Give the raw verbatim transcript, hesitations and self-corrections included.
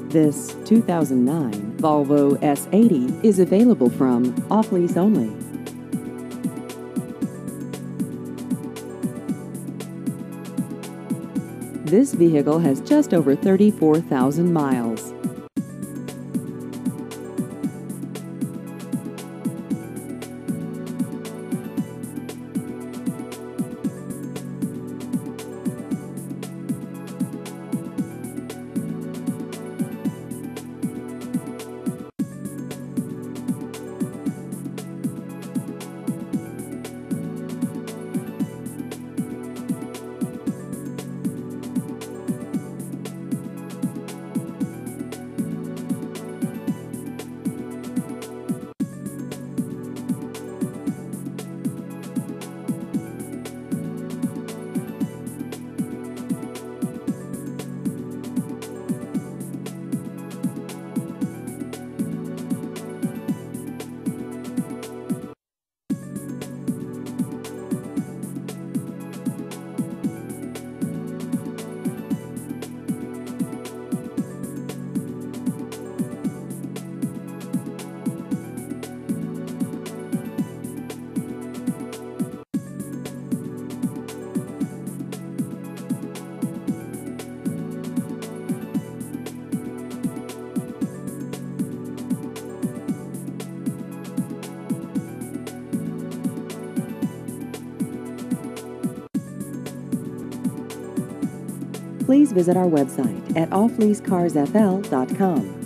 This two thousand nine Volvo S eighty is available from off-lease only. This vehicle has just over thirty-four thousand miles. Please visit our website at off lease cars f l dot com.